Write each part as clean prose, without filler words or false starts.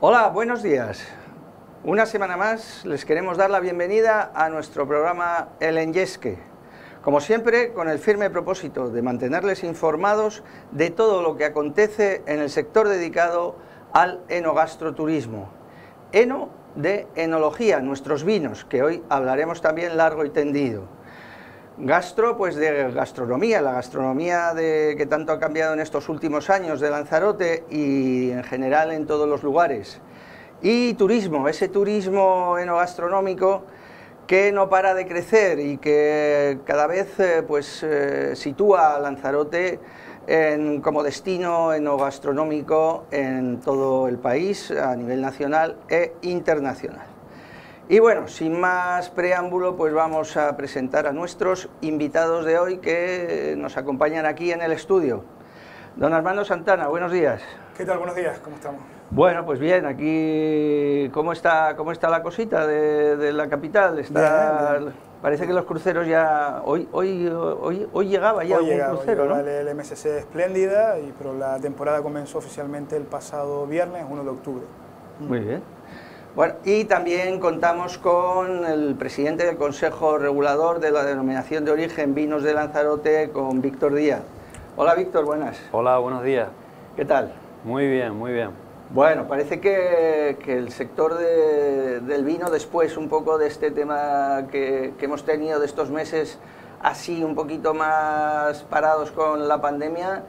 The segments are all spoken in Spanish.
Hola, buenos días. Una semana más les queremos dar la bienvenida a nuestro programa El Enyesque. Como siempre, con el firme propósito de mantenerles informados de todo lo que acontece en el sector dedicado al enogastroturismo. Eno de enología, nuestros vinos, que hoy hablaremos también largo y tendido. Gastro, pues de gastronomía, la gastronomía que tanto ha cambiado en estos últimos años de Lanzarote y en general en todos los lugares. Y turismo, ese turismo enogastronómico que no para de crecer y que cada vez sitúa a Lanzarote como destino enogastronómico en todo el país, a nivel nacional e internacional. Y bueno, sin más preámbulo, pues vamos a presentar a nuestros invitados de hoy que nos acompañan aquí en el estudio. Don Armando Santana, buenos días. ¿Qué tal? Buenos días, ¿cómo estamos? Bueno, pues bien, aquí, ¿cómo está la cosita de la capital? Bien. Parece que los cruceros ya, hoy llegaba ya un crucero, ¿no? El MSC Espléndida, pero la temporada comenzó oficialmente el pasado viernes, 1 de octubre. Muy bien. Bueno, y también contamos con el presidente del Consejo Regulador de la Denominación de Origen Vinos de Lanzarote, con Víctor Díaz. Hola Víctor, buenas. Hola, buenos días. ¿Qué tal? Muy bien, muy bien. Bueno, parece que el sector del vino, después un poco de este tema que hemos tenido de estos meses así un poquito más parados con la pandemia,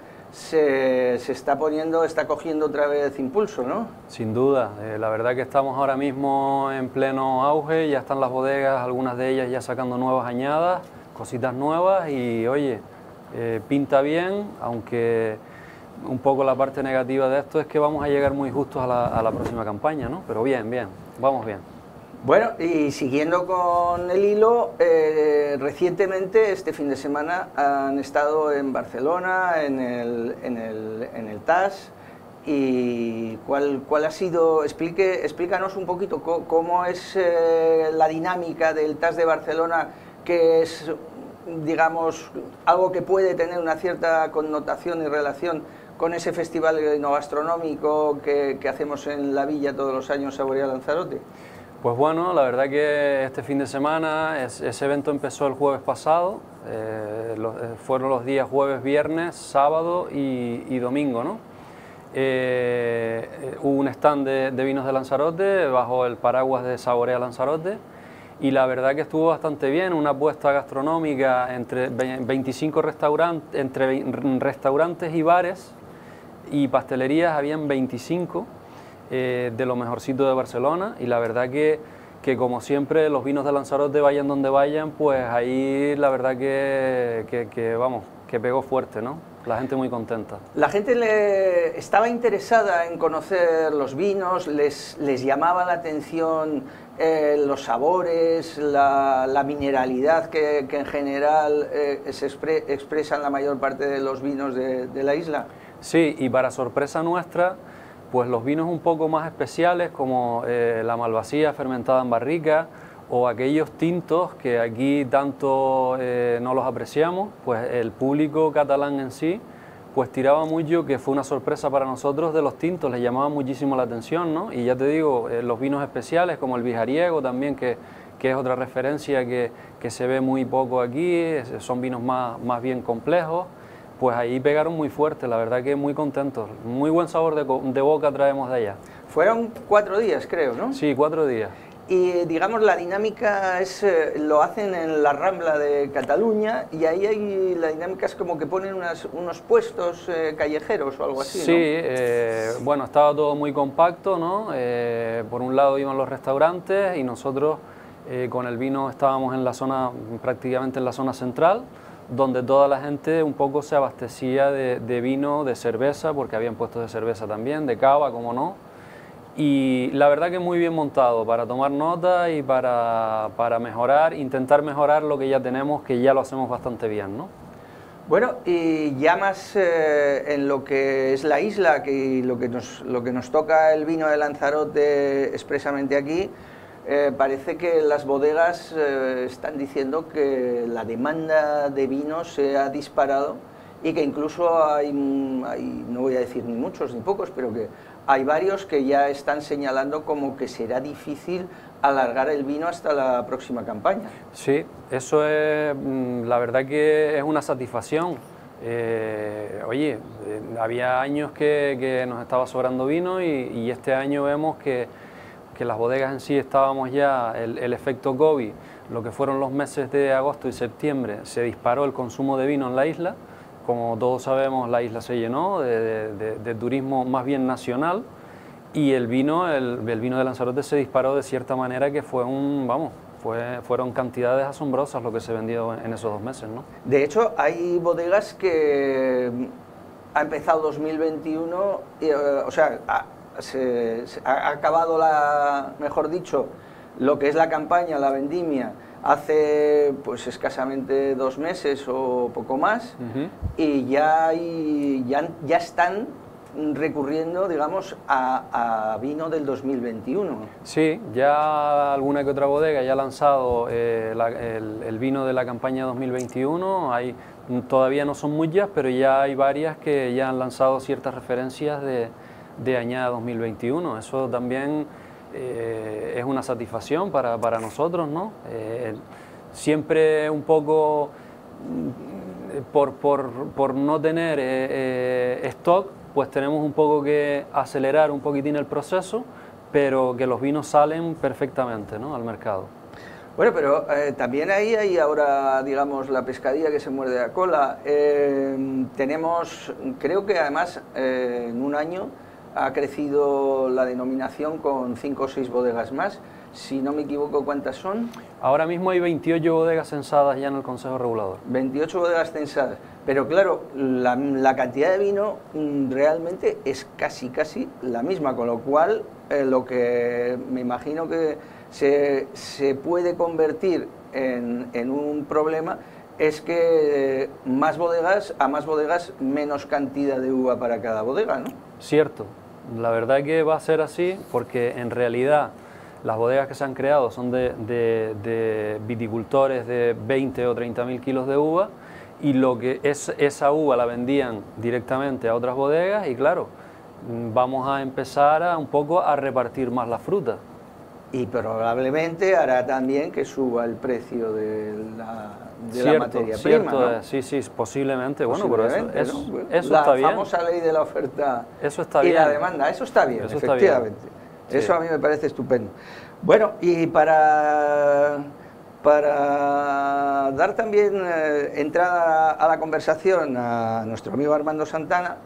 se está cogiendo otra vez impulso, ¿no? Sin duda, la verdad que estamos ahora mismo en pleno auge, ya están las bodegas, algunas de ellas ya sacando nuevas añadas, cositas nuevas y oye, pinta bien, aunque un poco la parte negativa de esto es que vamos a llegar muy justos a la próxima campaña, ¿no? Pero bien, vamos bien. Bueno, y siguiendo con el hilo, recientemente, este fin de semana, han estado en Barcelona, en el TAS, y ¿cuál ha sido? Explícanos un poquito cómo es la dinámica del TAS de Barcelona, que es, digamos, algo que puede tener una cierta connotación y relación con ese festival enogastronómico que hacemos en la villa todos los años, Saborea Lanzarote. Pues bueno, la verdad que este fin de semana, ese evento empezó el jueves pasado, fueron los días jueves, viernes, sábado y domingo, ¿no? Hubo un stand de vinos de Lanzarote bajo el paraguas de Saborea Lanzarote y la verdad que estuvo bastante bien, una apuesta gastronómica entre 25 restaurantes, entre restaurantes y bares y pastelerías, habían 25. De lo mejorcito de Barcelona y la verdad que como siempre los vinos de Lanzarote vayan donde vayan, pues ahí la verdad que pegó fuerte, ¿no? La gente muy contenta. La gente estaba interesada en conocer los vinos, les llamaba la atención los sabores, la mineralidad que en general se expresa en la mayor parte de los vinos de la isla. Sí, y para sorpresa nuestra, pues los vinos un poco más especiales como la malvasía fermentada en barrica o aquellos tintos que aquí tanto no los apreciamos, pues el público catalán en sí pues tiraba mucho, que fue una sorpresa para nosotros, de los tintos, les llamaba muchísimo la atención, ¿no? Y ya te digo, los vinos especiales como el vijariego también, que es otra referencia que se ve muy poco aquí, son vinos más bien complejos. Pues ahí pegaron muy fuerte, la verdad que muy contentos, muy buen sabor de boca traemos de allá. Fueron 4 días, creo, ¿no? Sí, 4 días. Y digamos la dinámica lo hacen en la Rambla de Cataluña y ahí la dinámica es como que ponen unos puestos callejeros o algo así, ¿no? Sí, bueno, estaba todo muy compacto, ¿no? Por un lado iban los restaurantes y nosotros con el vino estábamos en la zona, prácticamente en la zona central, donde toda la gente un poco se abastecía de vino, de cerveza, porque habían puestos de cerveza también, de cava, como no, y la verdad que muy bien montado para tomar nota y para mejorar, intentar mejorar lo que ya tenemos, que ya lo hacemos bastante bien, ¿no? Bueno, y ya más en lo que es la isla, que lo que nos toca el vino de Lanzarote expresamente aquí, parece que las bodegas están diciendo que la demanda de vino se ha disparado y que incluso hay, no voy a decir ni muchos ni pocos, pero que hay varios que ya están señalando como que será difícil alargar el vino hasta la próxima campaña. Sí, eso es, la verdad que es una satisfacción. Oye, había años que nos estaba sobrando vino y este año vemos que las bodegas en sí estábamos ya, el efecto COVID, lo que fueron los meses de agosto y septiembre, se disparó el consumo de vino en la isla. Como todos sabemos, la isla se llenó de turismo más bien nacional y el vino de Lanzarote se disparó de cierta manera que fue fueron cantidades asombrosas lo que se vendió en esos 2 meses, ¿no? De hecho, hay bodegas que ha empezado 2021, o sea, ha acabado mejor dicho, lo que es la campaña, la vendimia, hace pues escasamente 2 meses o poco más, y ya están recurriendo, digamos, a vino del 2021. Sí, ya alguna que otra bodega ya ha lanzado el vino de la campaña 2021, todavía no son muchas, pero ya hay varias que ya han lanzado ciertas referencias de añada 2021. Eso también es una satisfacción para nosotros, ¿no? Siempre un poco por no tener stock, pues tenemos un poco que acelerar un poquitín el proceso, pero que los vinos salen perfectamente, ¿no?, al mercado. Bueno, pero también ahí hay ahora, digamos, la pescadilla que se muerde la cola. Tenemos, creo que además en un año ha crecido la denominación con 5 o 6 bodegas más. Si no me equivoco, ¿cuántas son? Ahora mismo hay 28 bodegas censadas ya en el Consejo Regulador. 28 bodegas censadas. Pero claro, la cantidad de vino realmente es casi la misma, con lo cual lo que me imagino que se puede convertir en un problema es que a más bodegas, menos cantidad de uva para cada bodega, ¿no? Cierto, la verdad que va a ser así porque en realidad las bodegas que se han creado son de viticultores de 20 o 30.000 kilos de uva y lo que esa uva la vendían directamente a otras bodegas y claro, vamos a empezar un poco a repartir más la fruta. Y probablemente hará también que suba el precio de la materia prima, ¿no? Sí, posiblemente. Bueno, pero eso está bien. La famosa ley de la oferta y la demanda, eso está bien, eso efectivamente. Está bien. Sí. Eso a mí me parece estupendo. Bueno, y para dar también entrada a la conversación a nuestro amigo Armando Santana,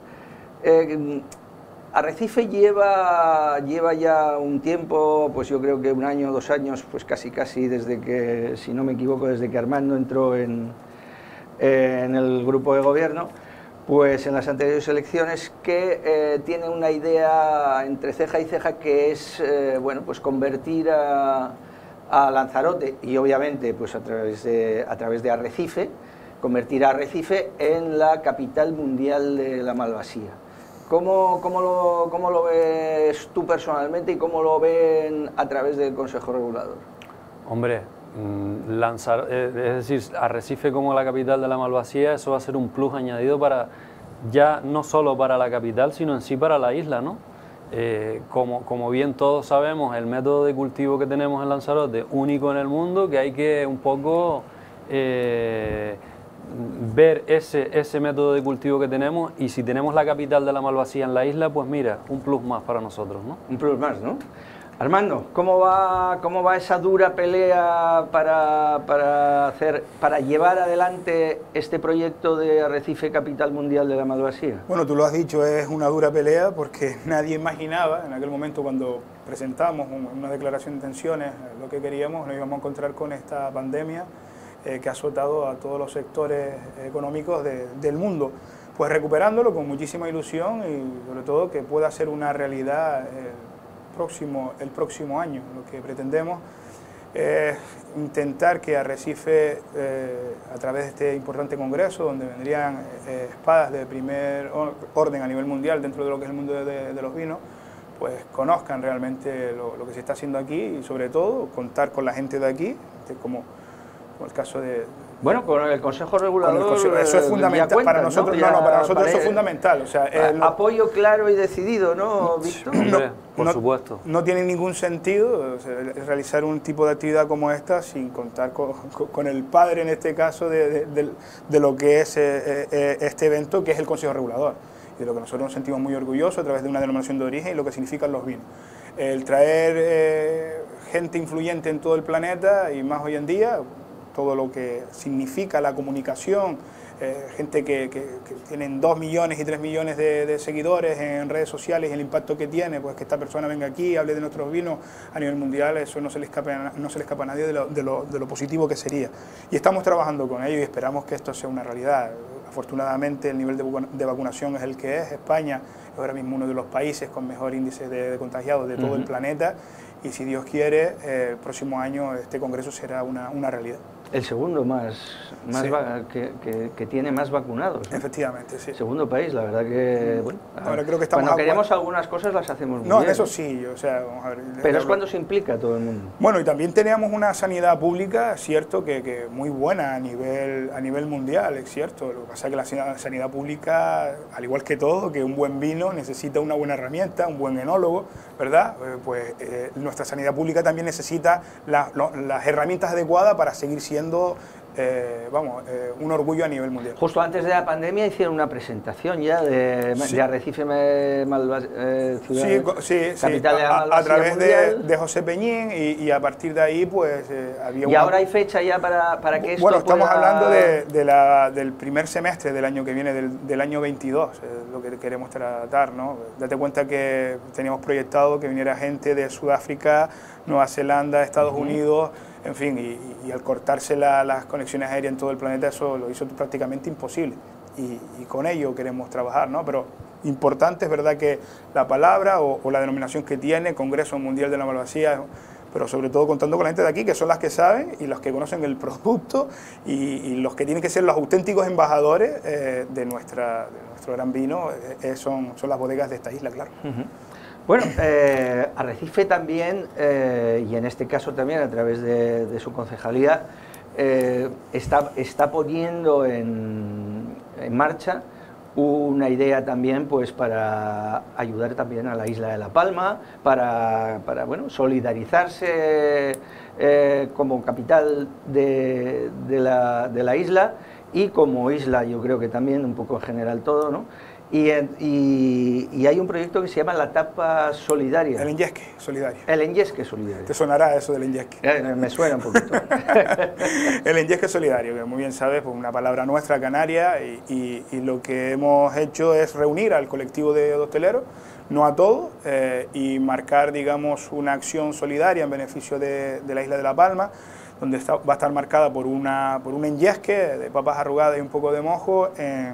Arrecife lleva ya un tiempo, pues yo creo que 1 año, 2 años, pues casi desde que, si no me equivoco, desde que Armando entró en el grupo de gobierno, pues en las anteriores elecciones, que tiene una idea entre ceja y ceja que es, bueno, pues convertir a Lanzarote y obviamente pues a través de Arrecife, convertir a Arrecife en la capital mundial de la malvasía. ¿Cómo lo ves tú personalmente y cómo lo ven a través del Consejo Regulador? Hombre, es decir, Arrecife como la capital de la malvasía, eso va a ser un plus añadido ya no solo para la capital, sino en sí para la isla, ¿no? Como bien todos sabemos, el método de cultivo que tenemos en Lanzarote, único en el mundo, que hay que un poco ver ese método de cultivo que tenemos, y si tenemos la capital de la malvasía en la isla, pues mira, un plus más para nosotros, ¿no? Un plus más, ¿no? Armando, ¿cómo va esa dura pelea para llevar adelante este proyecto de Arrecife Capital Mundial de la Malvasía? Bueno, tú lo has dicho, es una dura pelea porque nadie imaginaba en aquel momento cuando presentamos una declaración de intenciones lo que queríamos, nos íbamos a encontrar con esta pandemia que ha azotado a todos los sectores económicos del mundo, pues recuperándolo con muchísima ilusión y sobre todo que pueda ser una realidad el próximo año. Lo que pretendemos es intentar que Arrecife, a través de este importante congreso, donde vendrían espadas de primer orden a nivel mundial dentro de lo que es el mundo de los vinos, pues conozcan realmente lo que se está haciendo aquí y sobre todo contar con la gente de aquí, como el caso de Bueno, con el Consejo Regulador eso es fundamental. cuentan, para nosotros, ¿no? Para nosotros eso es fundamental. O sea, apoyo claro y decidido, ¿no, Víctor? Por supuesto. No tiene ningún sentido, o sea, realizar un tipo de actividad como esta sin contar con el padre, en este caso, de lo que es este evento, que es el Consejo Regulador, y de lo que nosotros nos sentimos muy orgullosos a través de una denominación de origen y lo que significan los vinos. El traer gente influyente en todo el planeta, y más hoy en día, todo lo que significa la comunicación, gente que tienen 2 millones y 3 millones de seguidores en redes sociales, y el impacto que tiene, pues que esta persona venga aquí, hable de nuestros vinos a nivel mundial, eso no se le escapa a nadie de lo positivo que sería. Y estamos trabajando con ello y esperamos que esto sea una realidad. Afortunadamente el nivel de vacunación es el que es. España es ahora mismo uno de los países con mejor índice de contagiados de todo el planeta, y si Dios quiere, el próximo año este congreso será una realidad. El segundo Sí. que tiene más vacunados, ¿no? Efectivamente, sí. Segundo país, la verdad que, bueno, ahora creo que estamos cuando queremos algunas cosas las hacemos muy bien. Eso sí, o sea, vamos a ver. Pero es cuando se implica todo el mundo. Bueno, y también teníamos una sanidad pública, cierto, que muy buena a nivel mundial, es cierto. Lo que pasa es que la sanidad pública, al igual que todo, que un buen vino necesita una buena herramienta, un buen enólogo, ¿verdad? Nuestra sanidad pública también necesita las herramientas adecuadas para seguir siendo un orgullo a nivel mundial. Justo antes de la pandemia hicieron una presentación ya de Arrecife, ciudad, capital de la Malvasía a través mundial. de José Peñín, y a partir de ahí pues había ¿Y ahora hay fecha ya para que esto Bueno, estamos pueda... hablando del primer semestre del año que viene, del año 22, lo que queremos tratar, ¿no? Date cuenta que teníamos proyectado que viniera gente de Sudáfrica, Nueva Zelanda, Estados Unidos, en fin, y al cortarse las conexiones aéreas en todo el planeta, eso lo hizo prácticamente imposible, y con ello queremos trabajar, ¿no? Pero importante es verdad que la palabra o la denominación que tiene, Congreso Mundial de la Malvasía, pero sobre todo contando con la gente de aquí, que son las que saben y los que conocen el producto, y los que tienen que ser los auténticos embajadores de nuestro gran vino, son las bodegas de esta isla, claro. Bueno, Arrecife también, y en este caso también a través de su concejalía, está poniendo en marcha una idea también, pues, para ayudar también a la isla de La Palma, para bueno, solidarizarse como capital de la isla, y como isla, yo creo que también un poco en general todo, ¿no? Y hay un proyecto que se llama la Tapa Solidaria. El Enyesque Solidario. El Enyesque Solidario. Te sonará eso del Enyesque. Me suena un poquito. El Enyesque Solidario, que muy bien sabes, pues una palabra nuestra, canaria, y lo que hemos hecho es reunir al colectivo de hosteleros, no a todos, y marcar, digamos, una acción solidaria en beneficio de la isla de La Palma, donde va a estar marcada por un enyesque de papas arrugadas y un poco de mojo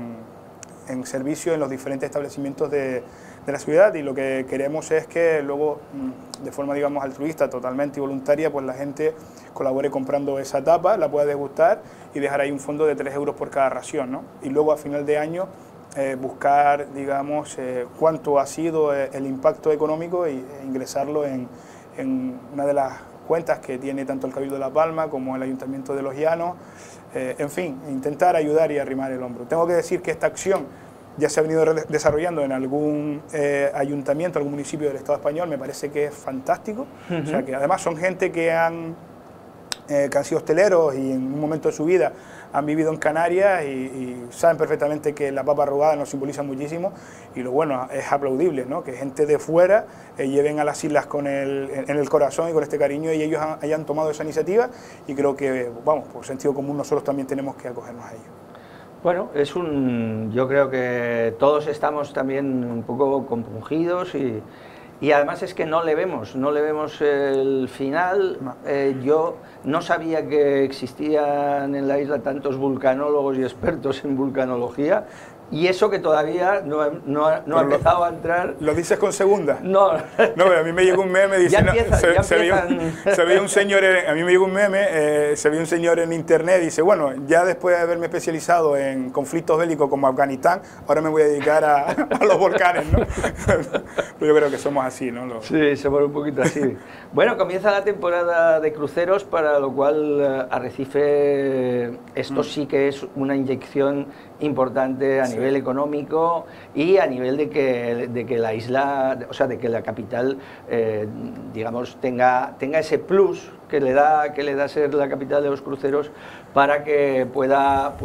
en servicio en los diferentes establecimientos de la ciudad, y lo que queremos es que luego, de forma, digamos, altruista, totalmente voluntaria, pues la gente colabore comprando esa tapa, la pueda degustar y dejar ahí un fondo de 3 euros por cada ración, ¿no? Y luego a final de año buscar, digamos, cuánto ha sido el impacto económico, e ingresarlo en una de las cuentas que tiene tanto el Cabildo de La Palma como el Ayuntamiento de Los Llanos. En fin, intentar ayudar y arrimar el hombro. Tengo que decir que esta acción ya se ha venido desarrollando en algún ayuntamiento, algún municipio del Estado español, me parece que es fantástico. O sea, que además son gente que han sido hosteleros y en un momento de su vida han vivido en Canarias y saben perfectamente que la papa arrugada nos simboliza muchísimo, y lo bueno es aplaudible, ¿no? Que gente de fuera lleven a las islas en el corazón y con este cariño, y ellos hayan tomado esa iniciativa, y creo que, vamos, por sentido común nosotros también tenemos que acogernos a ello. Bueno, yo creo que todos estamos también un poco compungidos, y además es que no le vemos el final. No. Yo no sabía que existían en la isla tantos vulcanólogos y expertos en vulcanología, Y eso que todavía no ha empezado a entrar. ¿Lo dices con segunda? No. No, a mí me llegó un meme diciendo... Se veía un señor, a mí me llegó un meme, se veía un señor en internet y dice, bueno, ya después de haberme especializado en conflictos bélicos como Afganistán, ahora me voy a dedicar a los volcanes, ¿no? Pero yo creo que somos así, ¿no? Sí, somos un poquito así. Bueno, comienza la temporada de cruceros, para lo cual Arrecife, esto sí que es una inyección importante a nivel económico y a nivel de que la isla, o sea, de que la capital, digamos, tenga ese plus que le da ser la capital de los cruceros, para que pueda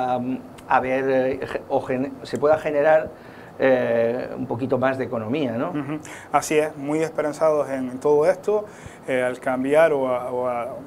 haber se pueda generar un poquito más de economía, ¿no? Así es, muy esperanzados en todo esto, al cambiar o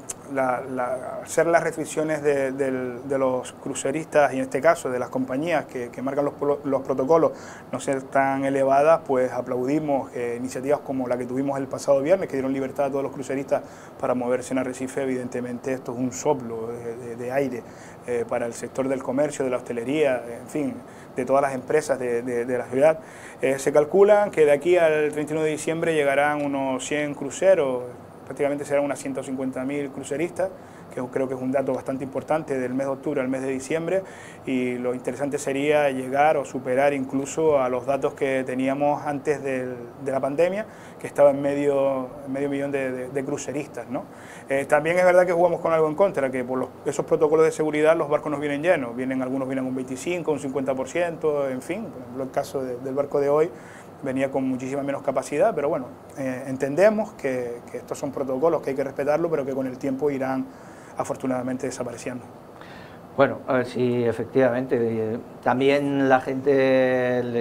hacer las restricciones de los cruceristas, y en este caso de las compañías que marcan los protocolos, no ser tan elevadas, pues aplaudimos iniciativas como la que tuvimos el pasado viernes, que dieron libertad a todos los cruceristas para moverse en Arrecife. Evidentemente esto es un soplo de aire para el sector del comercio, de la hostelería, en fin, de todas las empresas de la ciudad. Se calculan que de aquí al 31 de diciembre llegarán unos 100 cruceros, prácticamente serán unas 150.000 cruceristas, que creo que es un dato bastante importante, del mes de octubre al mes de diciembre, y lo interesante sería llegar o superar incluso a los datos que teníamos antes de la pandemia, que estaba en medio millón de cruceristas, ¿no? También es verdad que jugamos con algo en contra, que por esos protocolos de seguridad los barcos nos vienen llenos, algunos vienen un 25, un 50%, en fin. Por ejemplo, el caso del barco de hoy venía con muchísima menos capacidad, pero bueno, entendemos que estos son protocolos que hay que respetarlo, pero que con el tiempo irán afortunadamente desapareciendo. Bueno, a ver si efectivamente también la gente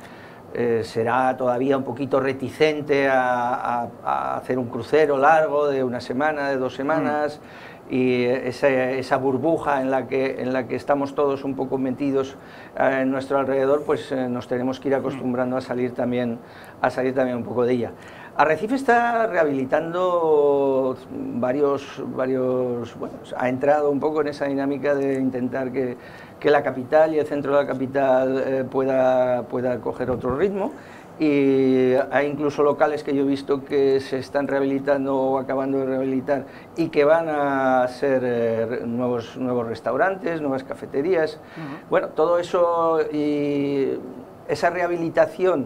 será todavía un poquito reticente a hacer un crucero largo de una semana, de 2 semanas, y esa burbuja en la que estamos todos un poco metidos en nuestro alrededor, pues nos tenemos que ir acostumbrando a salir también un poco de ella. Arrecife está rehabilitando bueno, ha entrado un poco en esa dinámica de intentar que la capital y el centro de la capital pueda coger otro ritmo, y hay incluso locales que yo he visto que se están rehabilitando o acabando de rehabilitar y que van a ser nuevos restaurantes, nuevas cafeterías. Bueno, todo eso y esa rehabilitación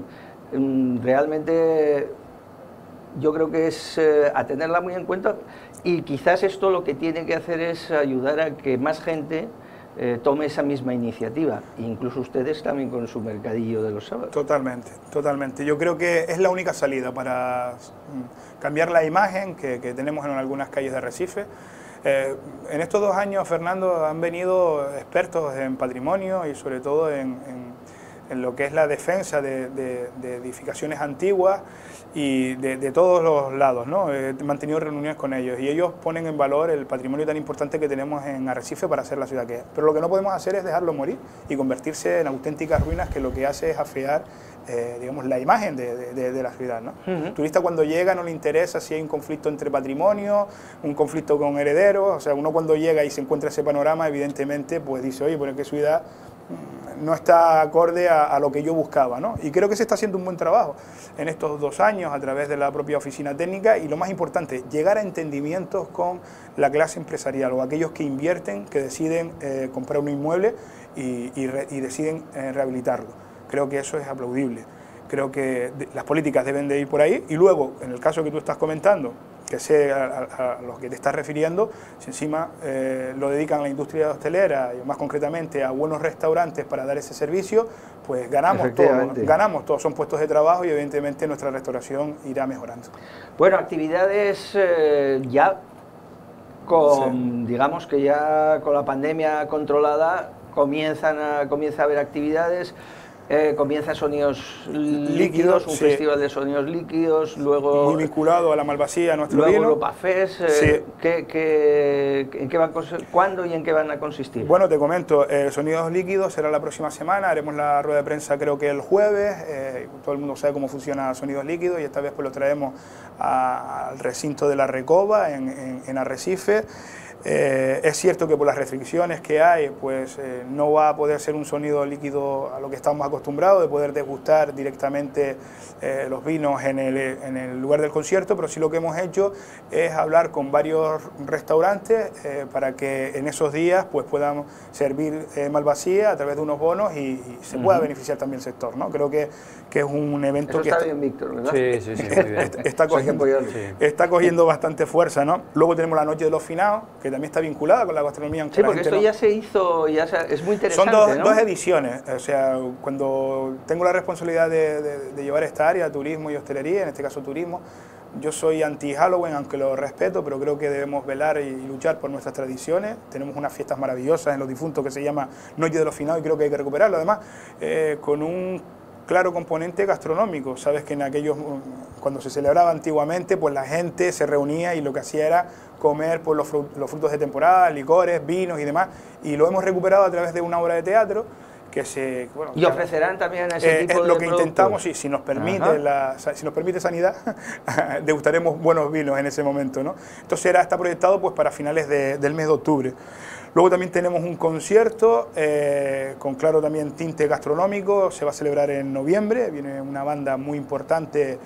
realmente yo creo que es a tenerla muy en cuenta, y quizás esto lo que tiene que hacer es ayudar a que más gente tome esa misma iniciativa, incluso ustedes también con su mercadillo de los sábados. Totalmente, totalmente. Yo creo que es la única salida para cambiar la imagen que tenemos en algunas calles de Arrecife. En estos 2 años, Fernando, han venido expertos en patrimonio y sobre todo en lo que es la defensa de edificaciones antiguas y de todos los lados, ¿no? He mantenido reuniones con ellos y ellos ponen en valor el patrimonio tan importante que tenemos en Arrecife para hacer la ciudad que es. Pero lo que no podemos hacer es dejarlo morir y convertirse en auténticas ruinas, que lo que hace es afear digamos, la imagen de la ciudad, ¿no? El turista cuando llega no le interesa si hay un conflicto entre patrimonio, un conflicto con herederos. O sea, uno cuando llega y se encuentra ese panorama, evidentemente pues dice, oye, pues qué ciudad no está acorde a lo que yo buscaba, ¿no? Y creo que se está haciendo un buen trabajo en estos 2 años a través de la propia oficina técnica, y lo más importante, llegar a entendimientos con la clase empresarial o aquellos que invierten, que deciden comprar un inmueble y deciden rehabilitarlo. Creo que eso es aplaudible. Creo que las políticas deben de ir por ahí, y luego, en el caso que tú estás comentando, que sé a los que te estás refiriendo, si encima lo dedican a la industria hostelera y más concretamente a buenos restaurantes para dar ese servicio, pues ganamos todos, son puestos de trabajo y evidentemente nuestra restauración irá mejorando. Bueno, actividades ya digamos que ya con la pandemia controlada comienza a haber actividades. Comienza Sonidos Líquidos, un festival de sonidos líquidos, luego... Muy vinculado a la Malvasía, a nuestro luego vino. Europa Fest, sí. ¿Cuándo y en qué van a consistir? Bueno, te comento, Sonidos Líquidos será la próxima semana, haremos la rueda de prensa creo que el jueves, todo el mundo sabe cómo funciona Sonidos Líquidos, y esta vez pues lo traemos al recinto de la Recoba en Arrecife. Es cierto que por las restricciones que hay, pues no va a poder ser un sonido líquido a lo que estamos acostumbrados, de poder degustar directamente los vinos en el lugar del concierto, pero sí lo que hemos hecho es hablar con varios restaurantes para que en esos días pues puedan servir Malvasía a través de unos bonos y se pueda beneficiar también el sector, ¿no? Creo que es un evento que está bien, Víctor, ¿verdad? Sí, sí, sí, muy bien. Está cogiendo bastante fuerza, ¿no? Luego tenemos la Noche de los Finados, que también está vinculada con la gastronomía. Sí, porque esto ya se hizo, es muy interesante. Son ¿no? dos ediciones, o sea, cuando tengo la responsabilidad de llevar esta área, turismo y hostelería, en este caso turismo, yo soy anti-Halloween, aunque lo respeto, pero creo que debemos velar y luchar por nuestras tradiciones. Tenemos unas fiestas maravillosas en Los Difuntos que se llama Noche de los Finados y creo que hay que recuperarlo, además, con un claro componente gastronómico. Sabes que cuando se celebraba antiguamente, pues la gente se reunía y lo que hacía era comer pues, los frutos de temporada, licores, vinos y demás, y lo hemos recuperado a través de una obra de teatro que y ofrecerán también ese tipo de lo que productos. Intentamos, si nos permite sanidad, degustaremos buenos vinos en ese momento, ¿no? Entonces está proyectado pues para finales del mes de octubre. Luego también tenemos un concierto con claro también tinte gastronómico, se va a celebrar en noviembre, viene una banda muy importante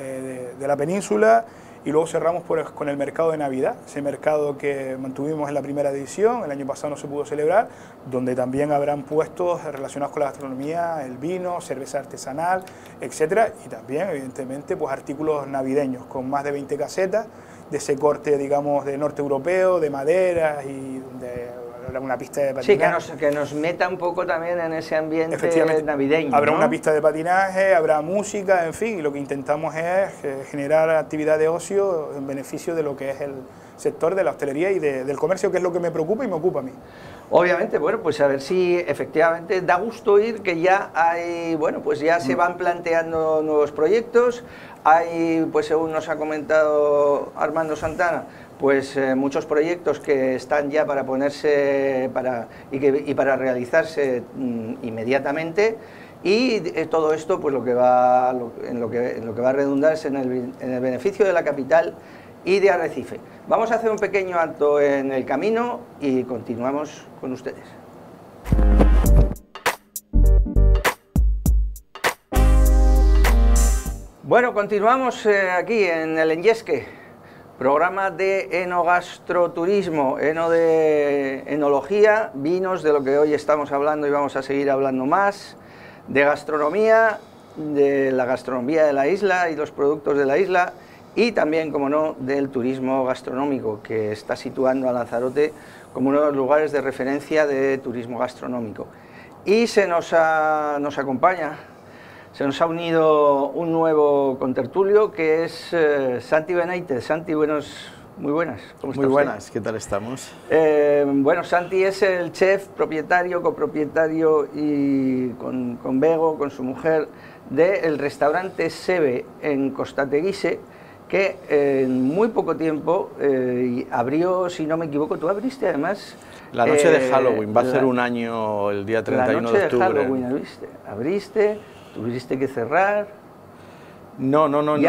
de la península. Y luego cerramos con el mercado de Navidad, ese mercado que mantuvimos en la primera edición, el año pasado no se pudo celebrar, donde también habrán puestos relacionados con la gastronomía, el vino, cerveza artesanal, etcétera, y también, evidentemente, pues artículos navideños, con más de 20 casetas de ese corte, digamos, de norte europeo, de madera y de una pista de patinaje. Sí, que nos meta un poco también en ese ambiente navideño. Habrá, ¿no?, una pista de patinaje, habrá música, en fin, y lo que intentamos es generar actividad de ocio en beneficio de lo que es el sector de la hostelería y del comercio, que es lo que me preocupa y me ocupa a mí. Obviamente, bueno, pues a ver si efectivamente da gusto oír que ya hay, bueno, pues ya se van planteando nuevos proyectos, hay, pues según nos ha comentado Armando Santana, pues muchos proyectos que están ya para ponerse y para realizarse inmediatamente, y todo esto pues en lo que va a redundar es en el beneficio de la capital y de Arrecife. Vamos a hacer un pequeño alto en el camino y continuamos con ustedes. Bueno, continuamos aquí en el Enyesque, programa de enogastroturismo, de enología, vinos, de lo que hoy estamos hablando y vamos a seguir hablando más, de gastronomía, de la gastronomía de la isla y los productos de la isla, y también, como no, del turismo gastronómico, que está situando a Lanzarote como uno de los lugares de referencia de turismo gastronómico. Y se nos acompaña, se nos ha unido un nuevo contertulio, que es Santi Benítez. Santi, muy buenas. ¿Cómo está Muy buenas, usted? ¿Qué tal estamos? Bueno, Santi es el chef, propietario, copropietario y con Bego, con su mujer, del restaurante Sebe en Costa Teguise, que en muy poco tiempo abrió, si no me equivoco, tú abriste además... La noche de Halloween, va a ser un año el día 31 de octubre. La noche de Halloween abriste, tuviste que cerrar... No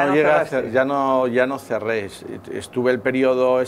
ya no cerré. Estuve el periodo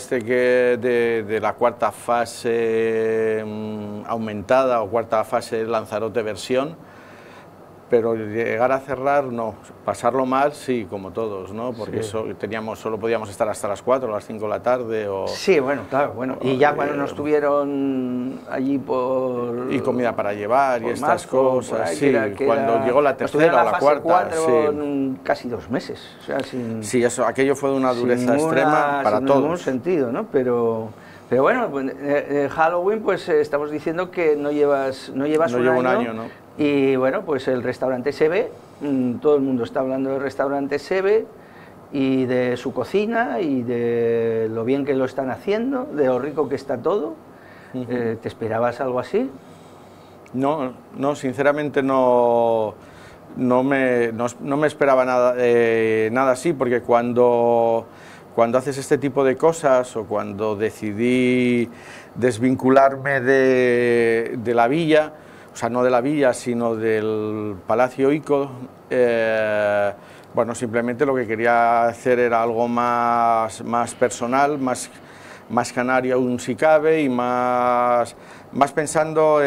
de la cuarta fase aumentada o cuarta fase Lanzarote versión, pero llegar a cerrar no, pasarlo mal sí, como todos, ¿no? Porque sí, solo podíamos estar hasta las 4 o las 5 de la tarde. Sí, bueno, claro, y ya cuando nos tuvieron allí por... Y comida para llevar y estas cosas, sí, cuando llegó la tercera o la cuarta. 4, sí. Casi 2 meses, o sea, sí, aquello fue de una dureza extrema para todos. Sin ningún sentido, ¿no? Pero bueno, Halloween, pues estamos diciendo que no llevas un año, ¿no? Y bueno, pues el restaurante Sebe, todo el mundo está hablando del restaurante Sebe y de su cocina y de lo bien que lo están haciendo, de lo rico que está todo. ¿Te esperabas algo así? No, sinceramente no me esperaba nada así, porque cuando haces este tipo de cosas, o cuando decidí desvincularme de la villa, o sea, no de la villa, sino del Palacio Ico, bueno, simplemente lo que quería hacer era algo más personal, más canario aún si cabe y más pensando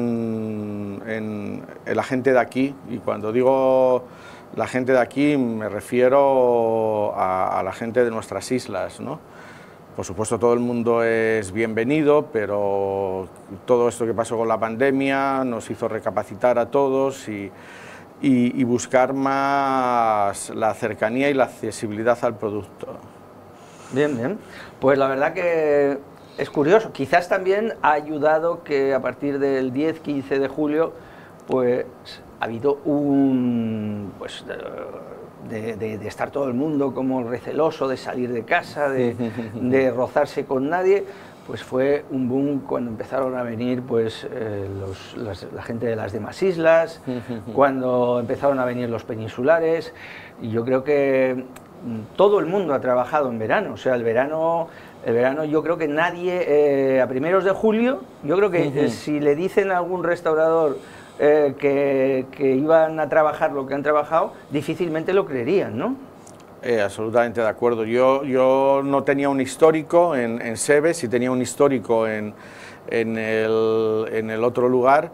en la gente de aquí. Y cuando digo la gente de aquí me refiero a la gente de nuestras islas, ¿no? Por supuesto todo el mundo es bienvenido, pero todo esto que pasó con la pandemia nos hizo recapacitar a todos y buscar más la cercanía y la accesibilidad al producto. Bien, bien. Pues la verdad que es curioso. Quizás también ha ayudado que a partir del 10-15 de julio pues ha habido pues de estar todo el mundo como receloso de salir de casa, de rozarse con nadie. Pues fue un boom cuando empezaron a venir pues, la gente de las demás islas, cuando empezaron a venir los peninsulares, y yo creo que todo el mundo ha trabajado en verano. O sea, el verano yo creo que nadie, a primeros de julio, yo creo que si le dicen a algún restaurador que iban a trabajar lo que han trabajado, difícilmente lo creerían, ¿no? Absolutamente de acuerdo. Yo no tenía un histórico en Sebe, sí tenía un histórico en el otro lugar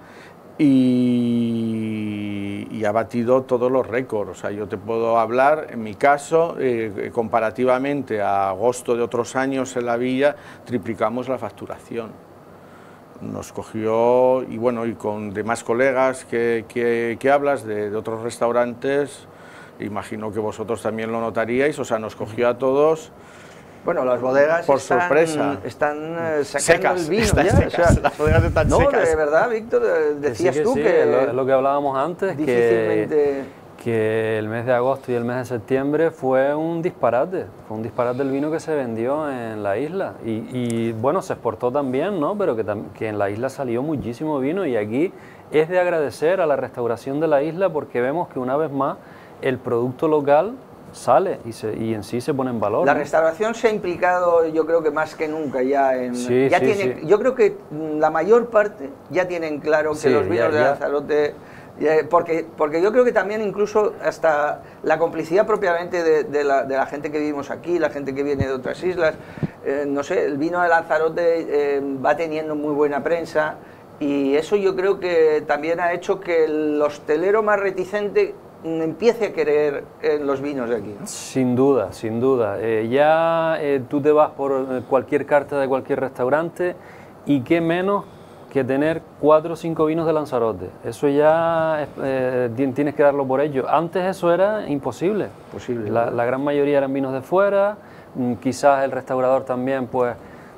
y ha batido todos los récords. O sea, yo te puedo hablar, en mi caso, comparativamente a agosto de otros años en la villa, triplicamos la facturación. Nos cogió, y bueno, y con demás colegas que hablas de otros restaurantes, imagino que vosotros también lo notaríais, o sea, nos cogió a todos. Bueno, las bodegas por sorpresa están sacando secas, el vino están ya. secas, o sea, las bodegas están no, secas. De verdad, Víctor, decías sí, tú sí, que es lo que hablábamos antes, que el mes de agosto y el mes de septiembre fue un disparate el vino que se vendió en la isla y bueno, se exportó también, ¿no? Pero que en la isla salió muchísimo vino y aquí es de agradecer a la restauración de la isla porque vemos que una vez más el producto local sale y en sí se pone en valor. La ¿no? restauración se ha implicado, yo creo que más que nunca ya en... Sí. Yo creo que la mayor parte ya tienen claro que los vinos de Lanzarote... Porque yo creo que también incluso hasta la complicidad propiamente de la gente que vivimos aquí, la gente que viene de otras islas, no sé, el vino de Lanzarote va teniendo muy buena prensa y eso yo creo que también ha hecho que el hostelero más reticente empiece a querer los vinos de aquí, ¿no? Sin duda, sin duda. Tú te vas por cualquier carta de cualquier restaurante y qué menos que tener 4 o 5 vinos de Lanzarote. Eso ya tienes que darlo por ello. Antes eso era imposible. La gran mayoría eran vinos de fuera, quizás el restaurador también pues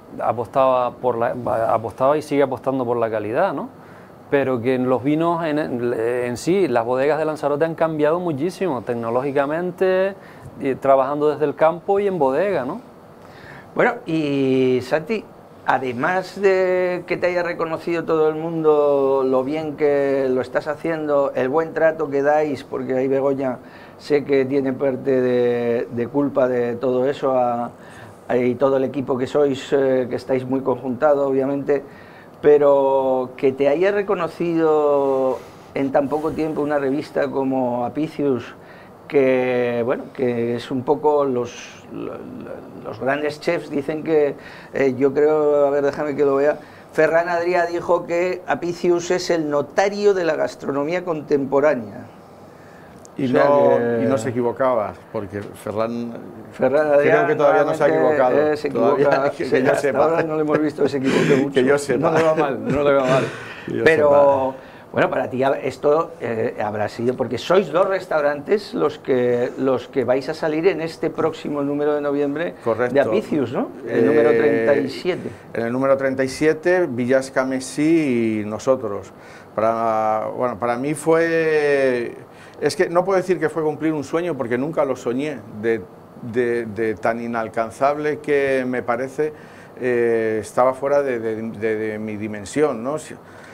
apostaba y sigue apostando por la calidad, ¿no? Pero que en los vinos en sí, las bodegas de Lanzarote han cambiado muchísimo tecnológicamente, trabajando desde el campo y en bodega, ¿no? Bueno, y Santi, además de que te haya reconocido todo el mundo lo bien que lo estás haciendo, el buen trato que dais, porque ahí Begoña sé que tiene parte de culpa de todo eso, y todo el equipo que sois, que estáis muy conjuntados, obviamente, pero que te haya reconocido en tan poco tiempo una revista como Apicius, que bueno, que es un poco los grandes chefs dicen que, yo creo, a ver, déjame que lo vea, Ferran Adrià dijo que Apicius es el notario de la gastronomía contemporánea. Y no se equivocaba, porque Ferran Adrià creo que todavía no se ha equivocado. Se equivoca, que yo sepa. Ahora no le hemos visto que se equivoque mucho. Que yo sepa. No le va mal, no le va mal. Pero bueno, para ti esto habrá sido, porque sois 2 restaurantes los que vais a salir en este próximo número de noviembre. Correcto. De Apicius, ¿no? El número 37. En el número 37, Villas Camesí y nosotros. Para mí fue... Es que no puedo decir que fue cumplir un sueño porque nunca lo soñé, de tan inalcanzable que me parece, estaba fuera de mi dimensión, ¿no?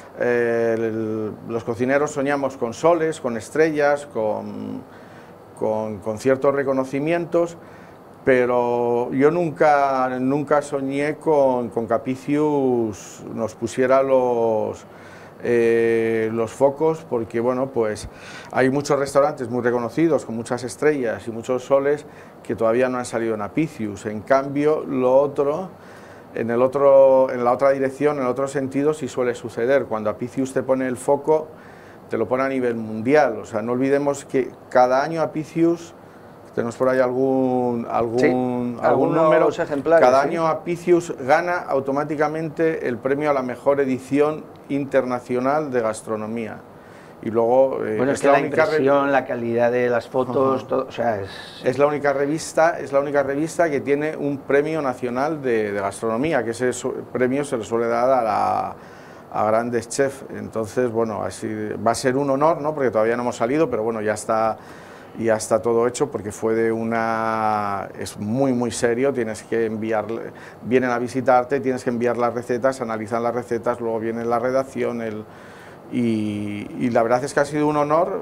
Los cocineros soñamos con soles, con estrellas, con ciertos reconocimientos, pero yo nunca soñé con que Apicius nos pusiera los focos, porque bueno, pues hay muchos restaurantes muy reconocidos con muchas estrellas y muchos soles que todavía no han salido en Apicius. En cambio, lo otro en la otra dirección, en el otro sentido, sí suele suceder. Cuando Apicius te pone el foco, te lo pone a nivel mundial. O sea, no olvidemos que cada año Apicius, tenemos por ahí algún número, cada año Apicius gana automáticamente el premio a la mejor edición internacional de gastronomía. Y luego bueno, es que la impresión, la calidad de las fotos, todo, o sea, es la única revista que tiene un premio nacional de gastronomía, que ese premio se le suele dar a grandes chefs. Entonces, bueno, así va a ser un honor, ¿no? Porque todavía no hemos salido, pero bueno, ya está todo hecho, porque es muy serio. Tienes que vienen a visitarte, tienes que enviar las recetas, analizan las recetas, luego viene la redacción, y la verdad es que ha sido un honor.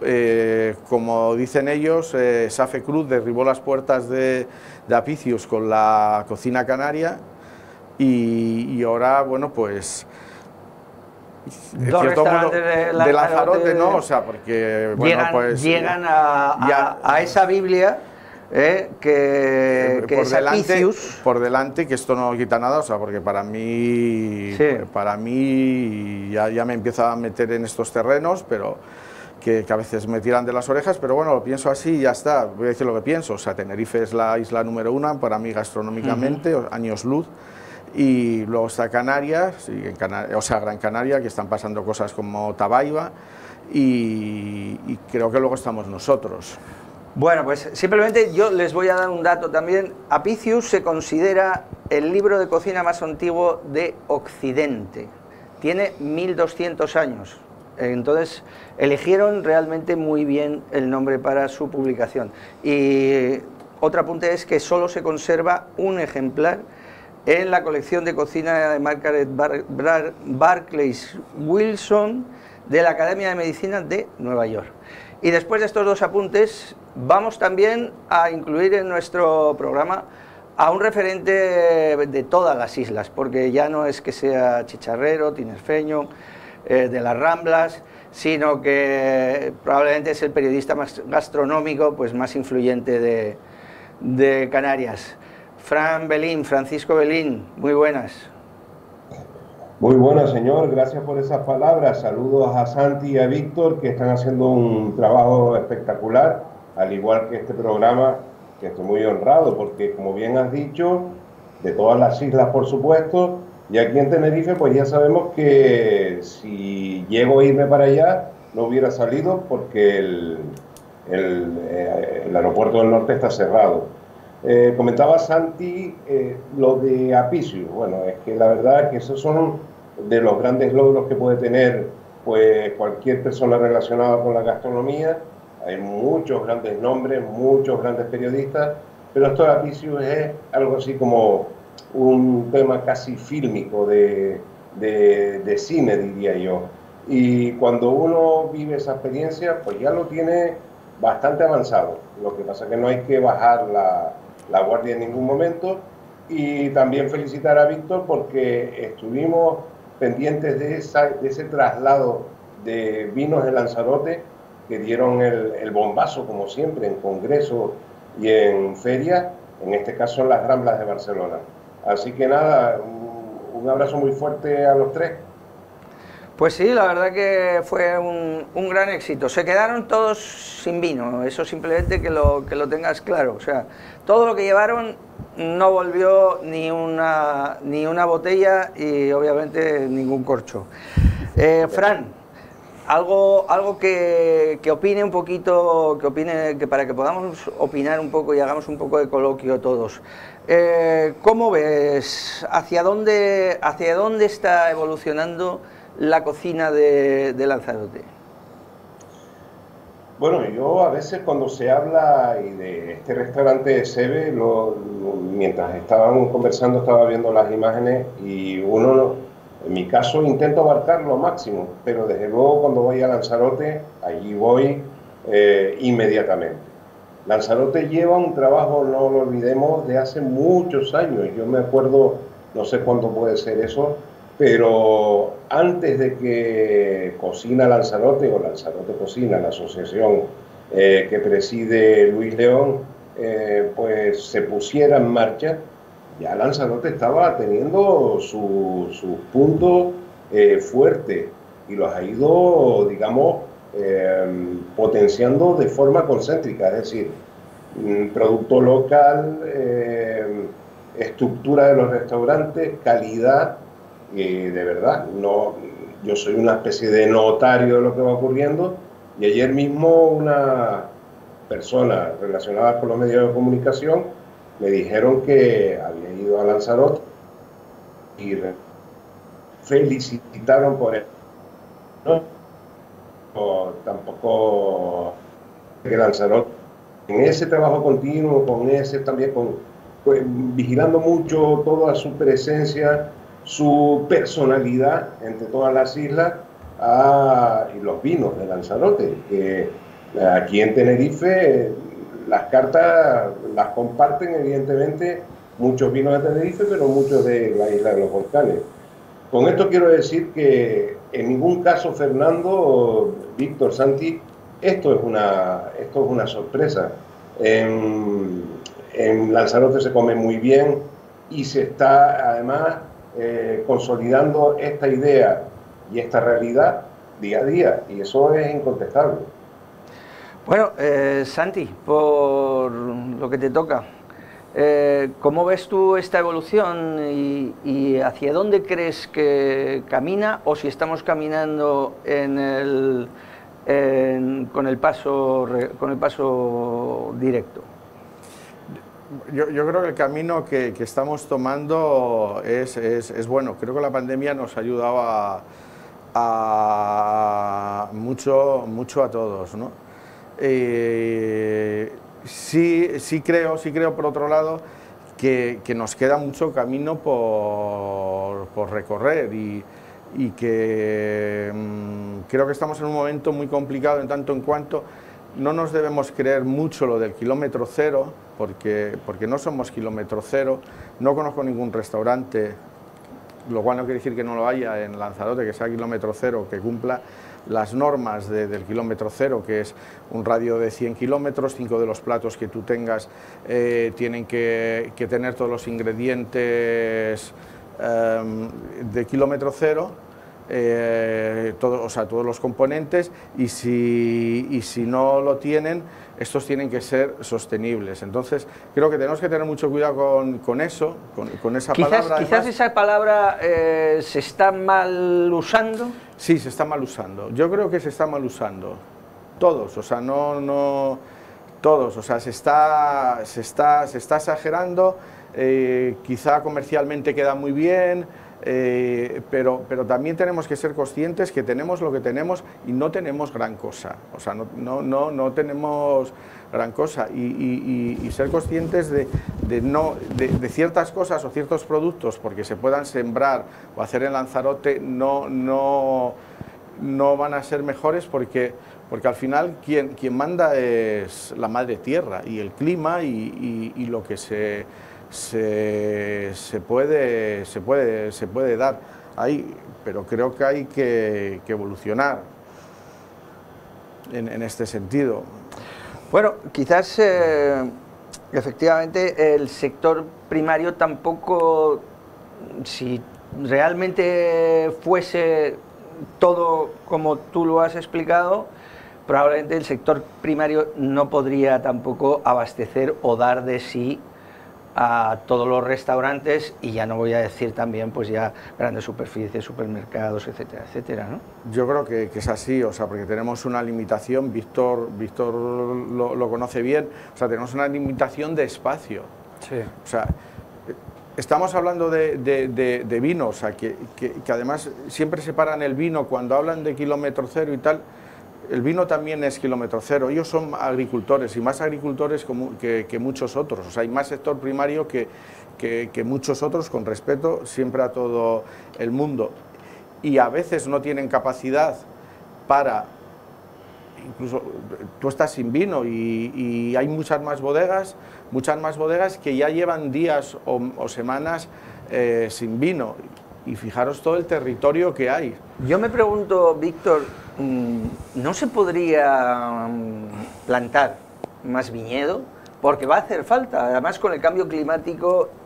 Como dicen ellos, Safe Cruz derribó las puertas de Apicius con la cocina canaria, y ahora, bueno, pues en cierto modo, de Lanzarote, ¿no? O sea, porque bueno, llegan a esa Biblia que es Apicius. Por delante, que esto no quita nada, o sea, porque para mí ya me empiezo a meter en estos terrenos, pero que a veces me tiran de las orejas, pero bueno, lo pienso así y ya está. Voy a decir lo que pienso. O sea, Tenerife es la isla número 1 para mí gastronómicamente, años luz. Y luego está Canarias, o sea, Gran Canaria, que están pasando cosas como Tabaiba, y creo que luego estamos nosotros. Bueno, pues simplemente yo les voy a dar un dato también. Apicius se considera el libro de cocina más antiguo de Occidente. Tiene 1200 años. Entonces eligieron realmente muy bien el nombre para su publicación. Y otro apunte es que solo se conserva un ejemplar en la colección de cocina de Margaret Barclays Wilson de la Academia de Medicina de Nueva York. Y después de estos dos apuntes, vamos también a incluir en nuestro programa a un referente de todas las islas, porque ya no es que sea chicharrero, tinerfeño, de las Ramblas, sino que probablemente es el periodista más gastronómico, pues más influyente de Canarias. Francisco Belín, muy buenas. Muy buenas, señor, gracias por esas palabras. Saludos a Santi y a Víctor, que están haciendo un trabajo espectacular, al igual que este programa, que estoy muy honrado, porque como bien has dicho, de todas las islas, por supuesto, y aquí en Tenerife, pues ya sabemos que si llego a irme para allá, no hubiera salido porque el aeropuerto del norte está cerrado. Comentaba Santi lo de Apicius. Bueno, es que la verdad es que esos son de los grandes logros que puede tener pues cualquier persona relacionada con la gastronomía. Hay muchos grandes nombres, muchos grandes periodistas, pero esto de Apicius es algo así como un tema casi fílmico de cine, diría yo. Y cuando uno vive esa experiencia, pues ya lo tiene bastante avanzado. Lo que pasa es que no hay que bajar la guardia en ningún momento. Y también felicitar a Víctor porque estuvimos pendientes de ese traslado de vinos de Lanzarote, que dieron el bombazo, como siempre, en congresos y en ferias, en este caso en las Ramblas de Barcelona. Así que nada, un abrazo muy fuerte a los tres. Pues sí, la verdad que fue un gran éxito. Se quedaron todos sin vino, eso simplemente que lo tengas claro. O sea, todo lo que llevaron no volvió ni una botella y obviamente ningún corcho. Fran, algo que opine un poquito, que para que podamos opinar un poco y hagamos un poco de coloquio todos. ¿Cómo ves? ¿Hacia dónde está evolucionando la cocina de Lanzarote? Bueno, yo a veces cuando se habla y de este restaurante de Sebe, mientras estaban conversando estaba viendo las imágenes y uno, en mi caso, intento abarcar lo máximo, pero desde luego cuando voy a Lanzarote, allí voy inmediatamente. Lanzarote lleva un trabajo, no lo olvidemos, de hace muchos años. Yo me acuerdo, no sé cuándo puede ser eso, pero antes de que Cocina Lanzarote o Lanzarote Cocina, la asociación que preside Luis León, pues se pusiera en marcha, ya Lanzarote estaba teniendo sus puntos fuertes y los ha ido, digamos, potenciando de forma concéntrica, es decir, producto local, estructura de los restaurantes, calidad, de verdad, no, yo soy una especie de notario de lo que va ocurriendo, y ayer mismo una persona relacionada con los medios de comunicación me dijeron que había ido a Lanzarote y felicitaron por él. No, tampoco que Lanzarote, en ese trabajo continuo, con ese también, pues, vigilando mucho toda su presencia, su personalidad entre todas las islas, y los vinos de Lanzarote, que aquí en Tenerife las cartas las comparten evidentemente muchos vinos de Tenerife, pero muchos de la isla de los volcanes. Con esto quiero decir que en ningún caso, Fernando, Víctor, Santi, esto es una sorpresa. En Lanzarote se come muy bien y se está además consolidando esta idea y esta realidad día a día, y eso es incontestable. Bueno, Santi, por lo que te toca, ¿cómo ves tú esta evolución y hacia dónde crees que camina, o si estamos caminando con el paso directo? Yo creo que el camino que estamos tomando es bueno. Creo que la pandemia nos ha ayudado mucho a todos, ¿no? Sí creo por otro lado que nos queda mucho camino por recorrer, y que creo que estamos en un momento muy complicado en tanto en cuanto no nos debemos creer mucho lo del kilómetro cero, porque no somos kilómetro cero. No conozco ningún restaurante, lo cual no quiere decir que no lo haya en Lanzarote, que sea kilómetro cero, que cumpla las normas del kilómetro cero, que es un radio de 100 kilómetros, 5 de los platos que tú tengas tienen que tener todos los ingredientes de kilómetro cero, todos los componentes, y si no lo tienen, estos tienen que ser sostenibles. Entonces creo que tenemos que tener mucho cuidado con eso, con esa palabra. Quizás esa palabra se está mal usando. Sí, se está mal usando. Yo creo que se está mal usando. Todos, o sea, no todos, o sea, se está exagerando. Quizá comercialmente queda muy bien, pero también tenemos que ser conscientes que tenemos lo que tenemos y no tenemos gran cosa. O sea, no tenemos gran cosa, y ser conscientes de ciertas cosas o ciertos productos, porque se puedan sembrar o hacer en Lanzarote, no van a ser mejores, porque al final quien manda es la madre tierra y el clima, y lo que se puede dar ahí, pero creo que hay que evolucionar en este sentido. Bueno, quizás efectivamente el sector primario tampoco, si realmente fuese todo como tú lo has explicado, probablemente el sector primario no podría tampoco abastecer o dar de sí a todos los restaurantes, y ya no voy a decir también pues ya grandes superficies, supermercados, etcétera, etcétera, ¿no? Yo creo que es así, o sea, porque tenemos una limitación. Víctor lo conoce bien, o sea, tenemos una limitación de espacio. Sí. O sea, estamos hablando de vino, o sea, que además siempre separan el vino cuando hablan de kilómetro cero y tal. El vino también es kilómetro cero. Ellos son agricultores, y más agricultores que muchos otros. O sea, hay más sector primario que muchos otros, con respeto siempre a todo el mundo. Y a veces no tienen capacidad para... Incluso tú estás sin vino, y hay muchas más bodegas que ya llevan días o semanas sin vino. Y fijaros todo el territorio que hay. Yo me pregunto, Víctor, ¿no se podría plantar más viñedo? Porque va a hacer falta. Además, con el cambio climático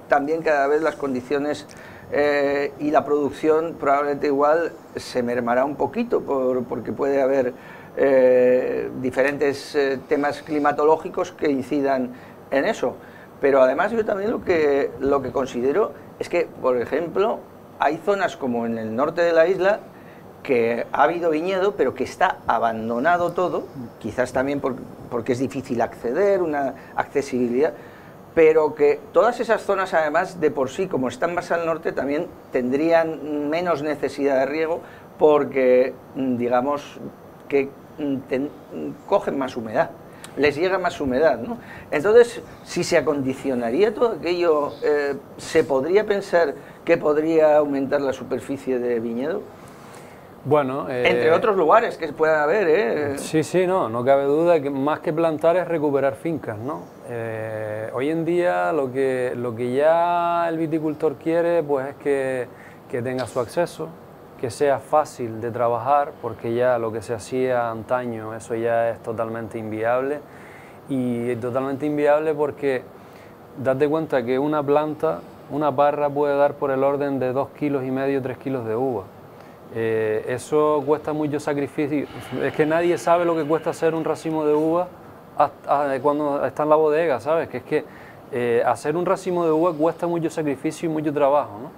también cada vez las condiciones y la producción probablemente igual se mermará un poquito porque puede haber diferentes temas climatológicos que incidan en eso. Pero además yo también lo que considero es que, por ejemplo, hay zonas como en el norte de la isla que ha habido viñedo, pero que está abandonado todo, quizás también porque es difícil acceder, una accesibilidad, pero que todas esas zonas, además, de por sí, como están más al norte, también tendrían menos necesidad de riego porque, digamos, que cogen más humedad, les llega más humedad, ¿no? Entonces, si se acondicionaría todo aquello, ¿se podría pensar que podría aumentar la superficie de viñedo? Bueno, entre otros lugares que puedan haber, Sí, sí, no cabe duda que más que plantar es recuperar fincas, ¿no? Hoy en día lo que ya el viticultor quiere pues es que tenga su acceso, que sea fácil de trabajar, porque ya lo que se hacía antaño, eso ya es totalmente inviable, y totalmente inviable porque date cuenta que una planta, una parra puede dar por el orden de 2,5 kilos, 3 kilos de uva. Eso cuesta mucho sacrificio, es que nadie sabe lo que cuesta hacer un racimo de uva cuando está en la bodega, ¿sabes? Que es que hacer un racimo de uva cuesta mucho sacrificio y mucho trabajo, ¿no?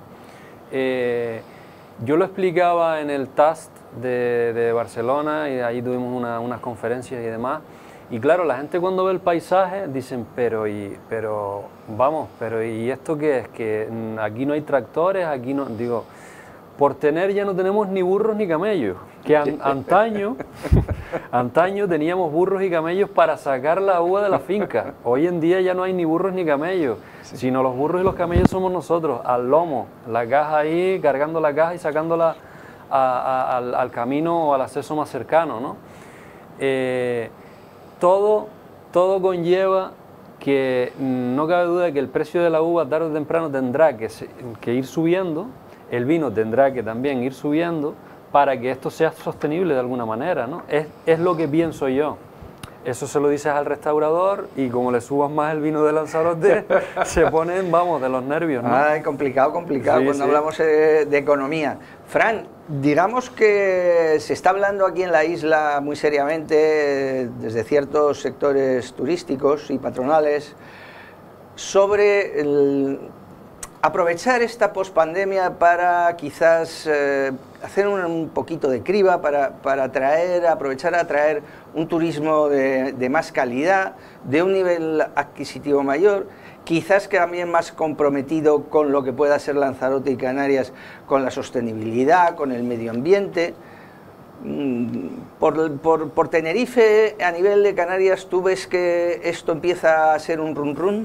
Yo lo explicaba en el TAST de Barcelona y ahí tuvimos unas conferencias y demás. Y claro, la gente cuando ve el paisaje dicen, pero ¿y esto qué es? Que aquí no hay tractores, aquí no... Digo, por tener ya no tenemos ni burros ni camellos. Que antaño teníamos burros y camellos para sacar la uva de la finca. Hoy en día ya no hay ni burros ni camellos, sino los burros y los camellos somos nosotros, al lomo, la caja ahí, cargando la caja y sacándola al camino o al acceso más cercano, ¿no? Todo conlleva que no cabe duda de que el precio de la uva tarde o temprano tendrá que ir subiendo, el vino tendrá que también ir subiendo para que esto sea sostenible de alguna manera, ¿no? Es lo que pienso yo. Eso se lo dices al restaurador y como le subas más el vino de Lanzarote, se ponen, vamos, de los nervios, ¿no? Ay, complicado sí, cuando hablamos de economía. Fran, digamos que se está hablando aquí en la isla muy seriamente, desde ciertos sectores turísticos y patronales, sobre aprovechar esta pospandemia para quizás hacer un poquito de criba, para aprovechar a atraer un turismo de más calidad, de un nivel adquisitivo mayor, quizás que también más comprometido con lo que pueda ser Lanzarote y Canarias, con la sostenibilidad, con el medio ambiente. Por Tenerife, a nivel de Canarias, ¿tú ves que esto empieza a ser un run-run?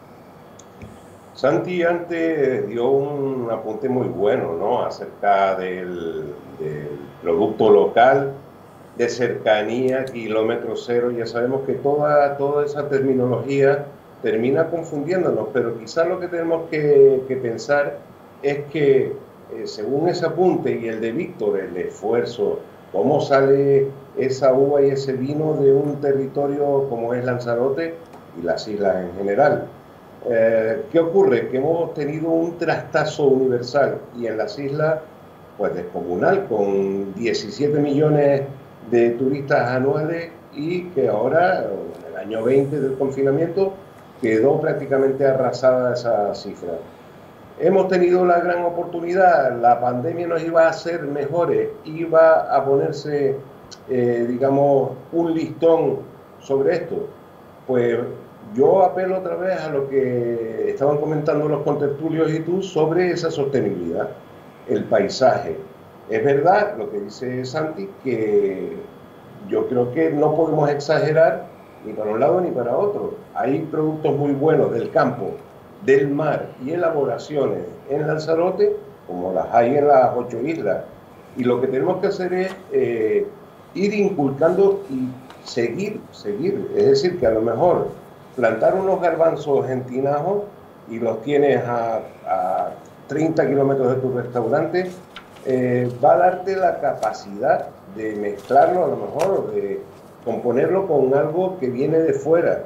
Santi antes dio un apunte muy bueno, ¿no?, acerca del producto local, de cercanía, kilómetro cero. Ya sabemos que toda esa terminología termina confundiéndonos, pero quizás lo que tenemos que pensar es que, según ese apunte y el de Víctor, el esfuerzo, cómo sale esa uva y ese vino de un territorio como es Lanzarote y las islas en general. ¿Qué ocurre? Que hemos tenido un trastazo universal y en las islas, pues descomunal, con 17 millones de turistas anuales, y que ahora, en el año 20 del confinamiento, quedó prácticamente arrasada esa cifra. Hemos tenido la gran oportunidad, la pandemia nos iba a hacer mejores, iba a ponerse, digamos, un listón sobre esto. Pues yo apelo otra vez a lo que estaban comentando los contertulios y tú sobre esa sostenibilidad, el paisaje. Es verdad lo que dice Santi, que yo creo que no podemos exagerar ni para un lado ni para otro. Hay productos muy buenos del campo, del mar y elaboraciones en Lanzarote, como las hay en las 8 islas. Y lo que tenemos que hacer es ir inculcando y seguir. Es decir, que a lo mejor plantar unos garbanzos en Tinajo y los tienes a 30 kilómetros de tu restaurante, va a darte la capacidad de mezclarlo, a lo mejor, de componerlo con algo que viene de fuera.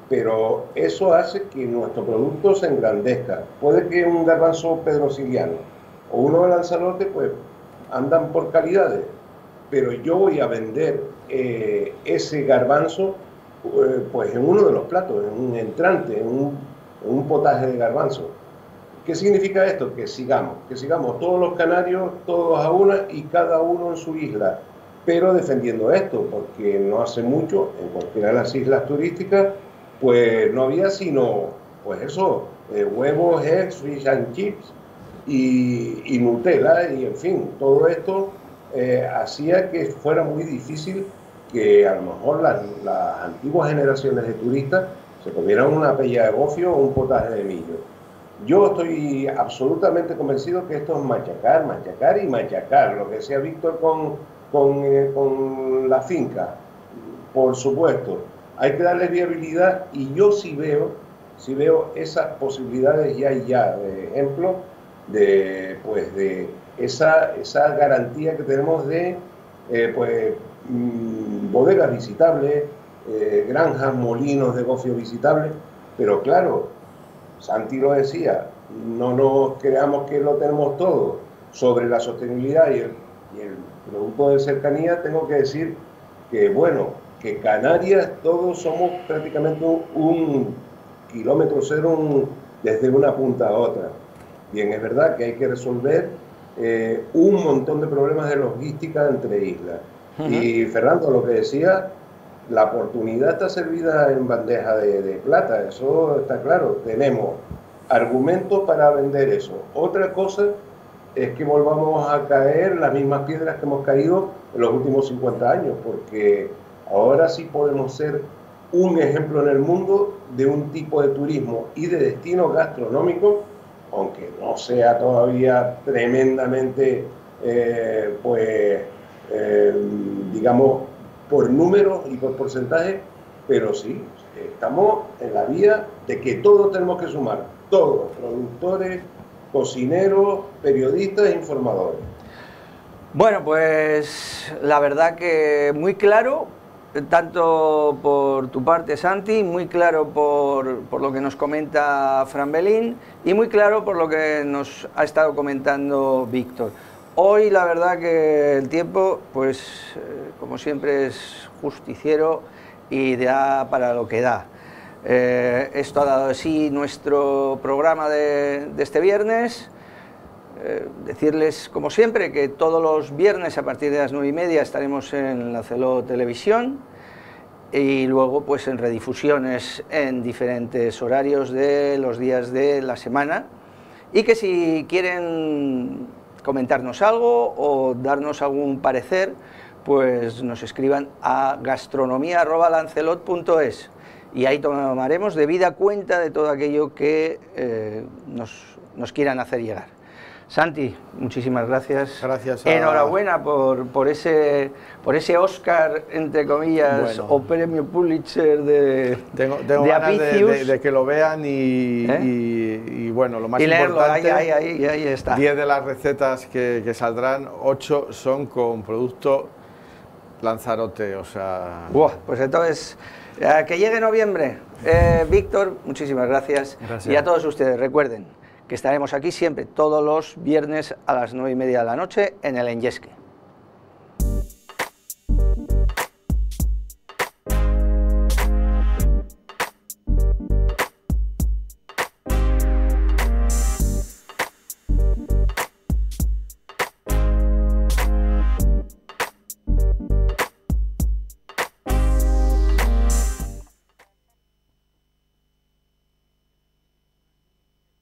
pero eso hace que nuestro producto se engrandezca. Puede que un garbanzo pedrosiliano o uno de Lanzarote pues andan por calidades, pero yo voy a vender ese garbanzo pues en uno de los platos, en un entrante, en un potaje de garbanzo. ¿Qué significa esto? Que sigamos todos los canarios, todos a una y cada uno en su isla, pero defendiendo esto, porque no hace mucho, en cualquiera de las islas turísticas, pues no había sino, pues eso, huevos, eggs, fish and chips y Nutella, y en fin, todo esto hacía que fuera muy difícil que a lo mejor las antiguas generaciones de turistas se comieran una paella de gofio o un potaje de millo. Yo estoy absolutamente convencido que esto es machacar, machacar y machacar, lo que decía Víctor con la finca, por supuesto. Hay que darle viabilidad y yo sí veo esas posibilidades ya de ejemplo, de esa garantía que tenemos de bodegas visitables, granjas, molinos de gofio visitables, pero claro, Santi lo decía, no nos creamos que lo tenemos todo. Sobre la sostenibilidad y el producto de cercanía, tengo que decir que, bueno, que Canarias todos somos prácticamente un kilómetro cero desde una punta a otra. Bien, es verdad que hay que resolver un montón de problemas de logística entre islas. Y Fernando, lo que decía, la oportunidad está servida en bandeja de plata, eso está claro, tenemos argumentos para vender eso. Otra cosa es que volvamos a caer las mismas piedras que hemos caído en los últimos 50 años, porque ahora sí podemos ser un ejemplo en el mundo de un tipo de turismo y de destino gastronómico, aunque no sea todavía tremendamente, digamos, por números y por porcentaje, pero sí, estamos en la vía de que todos tenemos que sumar, todos, productores, cocineros, periodistas e informadores. Bueno, pues la verdad que muy claro, tanto por tu parte, Santi, muy claro por lo que nos comenta Fran Belín y muy claro por lo que nos ha estado comentando Víctor. Hoy la verdad que el tiempo, pues como siempre, es justiciero y da para lo que da. Esto ha dado de sí nuestro programa de este viernes. Decirles, como siempre, que todos los viernes a partir de las 9:30 estaremos en Lancelot Televisión y luego pues en redifusiones en diferentes horarios de los días de la semana, y que si quieren comentarnos algo o darnos algún parecer, pues nos escriban a gastronomia@lancelot.es y ahí tomaremos debida cuenta de todo aquello que nos quieran hacer llegar. Santi, muchísimas gracias. Gracias. Enhorabuena por ese Oscar, entre comillas, bueno, o premio Pulitzer tengo ganas de que lo vean y bueno, lo más importante, ahí está. 10 de las recetas que saldrán, 8 son con producto Lanzarote, o sea... Pues entonces, que llegue noviembre. Víctor, muchísimas gracias. Y a todos ustedes, recuerden que estaremos aquí siempre, todos los viernes a las 9:30 de la noche en el Enyesque.